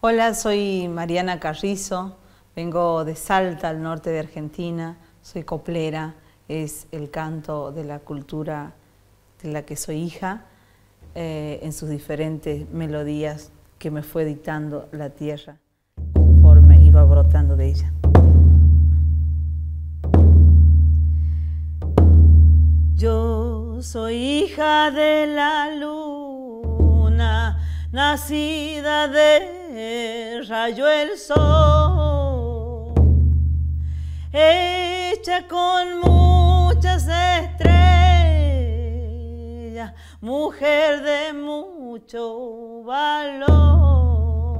Hola, soy Mariana Carrizo, vengo de Salta, al norte de Argentina, soy coplera, es el canto de la cultura de la que soy hija, en sus diferentes melodías que me fue dictando la tierra conforme iba brotando de ella. Yo soy hija de la luna, nacida de rayo el sol, hecha con muchas estrellas, mujer de mucho valor.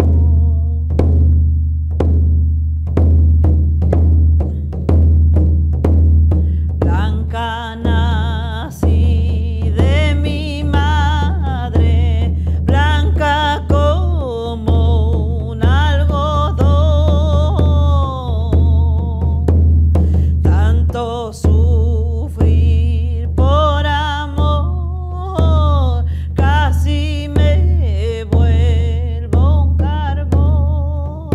Blanca nací de mi madre, blanca como un algodón. Tanto sufrir por amor, casi me vuelvo un carbón.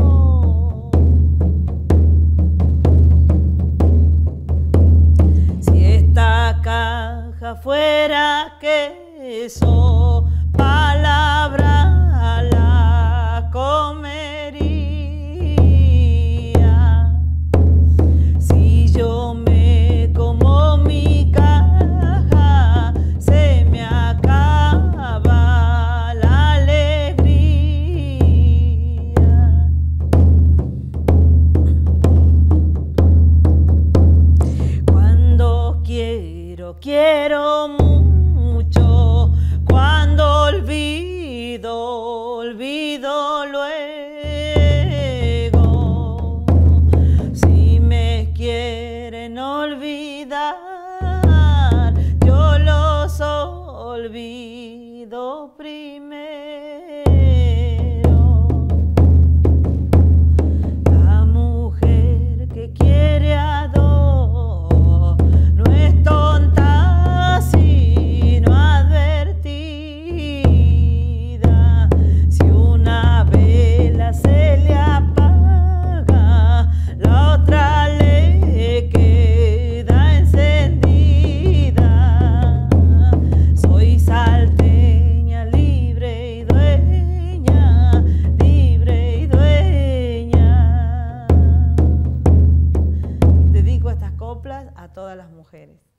Si esta caja fuera queso, palabra la comería. Si yo me como mi caja, se me acaba la alegría. Cuando quiero mucho, cuando olvido luego. Si me quieren olvidar, yo los olvido primero. La mujer que quiere a dos no es tonta sino advertida. Si una vela se le apaga, la otra le queda encendida. Soy salteña, libre y dueña, libre y dueña. Dedico estas coplas a todas las mujeres.